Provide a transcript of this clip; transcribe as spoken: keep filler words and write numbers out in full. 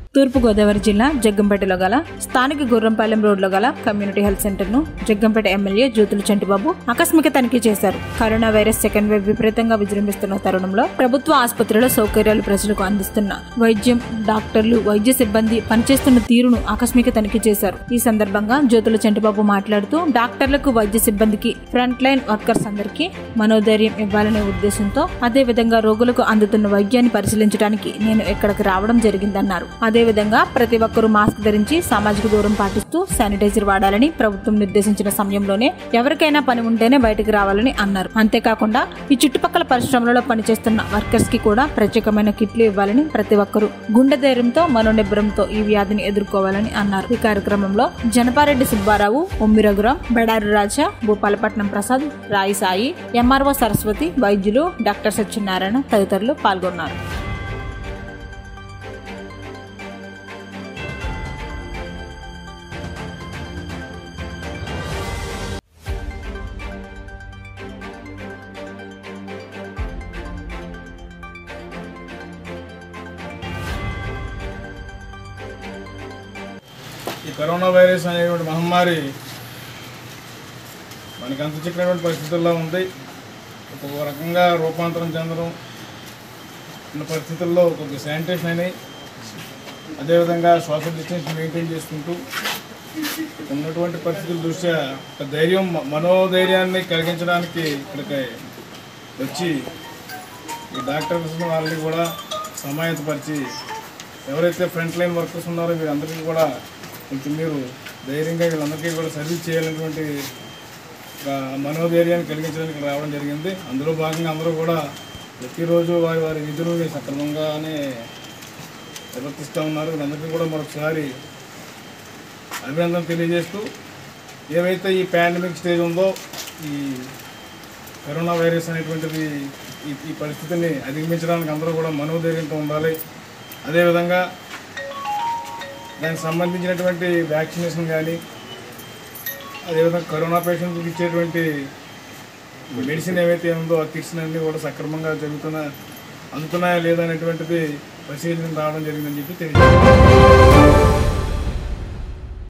తూర్పు గోదావరి జిల్లా జగ్గంపేటలో గల స్థానిక గుర్రంపాలెం రోడ్లో గల కమ్యూనిటీ హెల్త్ సెంటర్ ను జగ్గంపేట ఎమ్మెల్యే జ్యోతుల చంటిబాబు ఆకస్మిక తనిఖీ చేశారు. కరోనా వైరస్ సెకండ్ వేవ్ విపరీతంగా విజృంభిస్తున్న తరుణంలో ప్రభుత్వ ఆసుపత్రిలో సౌకర్యాలు ప్రజలకు అందిస్తున్న వైద్యం, డాక్టర్లు, వైద్య సిబ్బంది పనిచేస్తున్న తీరును ఆకస్మిక తనిఖీ చేశారు. ఈ సందర్భంగా జ్యోతుల చంటిబాబు మాట్లాడుతూ డాక్టర్లకు, వైద్య సిబ్బందికి, ఫ్రంట్ లైన్ వర్కర్స్ అందరికీ మనోధైర్యం ఇవ్వాలనే ఉద్దేశంతో అదే విధంగా రోగులకు అందుతున్న వైద్యాన్ని పరిశీలించడానికి నేను ఇక్కడికి రావడం జరిగిందన్నారు. అదేవిధంగా ప్రతి ఒక్కరూ మాస్క్ ధరించి సామాజిక దూరం పాటిస్తూ శానిటైజర్ వాడాలని ప్రభుత్వం నిర్దేశించిన సమయంలోనే ఎవరికైనా పని ఉంటేనే బయటకు రావాలని అన్నారు. అంతేకాకుండా ఈ చుట్టుపక్కల పరిశ్రమలలో పనిచేస్తున్న వర్కర్స్ కి కూడా ప్రత్యేకమైన కిట్లు ఇవ్వాలని, ప్రతి ఒక్కరూ గుండె ధైర్యంతో, మనోనిబ్బరంతో ఈ వ్యాధిని ఎదుర్కోవాలని అన్నారు. ఈ కార్యక్రమంలో జనపారెడ్డి సుబ్బారావు, ఉమ్మి రఘురాం, బెడారి రాజా, భూపాలపట్నం ప్రసాద్, రాయి సాయి, ఎంఆర్ఓ సరస్వతి, వైద్యులు, డాక్టర్ సత్యనారాయణ తదితరులు పాల్గొన్నారు. ఈ కరోనా వైరస్ అనేటువంటి మహమ్మారి మనకి అంత చిక్కినటువంటి పరిస్థితుల్లో ఉంది. ఒక రకంగా రూపాంతరం చెందడం ఉన్న పరిస్థితుల్లో కొద్దిగా శానిటేషన్ అని, అదేవిధంగా సోషల్ డిస్టెన్స్ మెయింటైన్ చేసుకుంటూ ఉన్నటువంటి పరిస్థితుల దృష్ట్యా ఒక ధైర్యం, మనోధైర్యాన్ని కలిగించడానికి ఇక్కడికి వచ్చి ఈ డాక్టర్స్ వాళ్ళని కూడా సమాయత్తపరిచి ఎవరైతే ఫ్రంట్ లైన్ వర్కర్స్ ఉన్నారో వీరందరికీ కూడా కొంచెం మీరు ధైర్యంగా వీళ్ళందరికీ కూడా సర్వీస్ చేయాలనేటువంటి మనోధైర్యాన్ని కలిగించడానికి రావడం జరిగింది. అందులో భాగంగా అందరూ కూడా ప్రతిరోజు వారి వారి విధులని సక్రమంగానే నిర్వర్తిస్తూ ఉన్నారు. వీళ్ళందరికీ కూడా మరొకసారి అభినందన తెలియజేస్తూ, ఏవైతే ఈ పాండమిక్ స్టేజ్ ఉందో, ఈ కరోనా వైరస్ అనేటువంటిది ఈ ఈ పరిస్థితిని అధిగమించడానికి అందరూ కూడా మనోధైర్యంతో ఉండాలి. అదేవిధంగా దానికి సంబంధించినటువంటి వ్యాక్సినేషన్ కానీ, అదేవిధంగా కరోనా పేషెంట్కి ఇచ్చేటువంటి మెడిసిన్ ఏవైతే ఉందో ఆ కిట్స్ అన్నీ కూడా సక్రమంగా జరుగుతున్నా అందుతున్నాయా లేదా అనేటువంటిది పరిశీలన రావడం జరిగిందని చెప్పి తెలియజేస్తారు.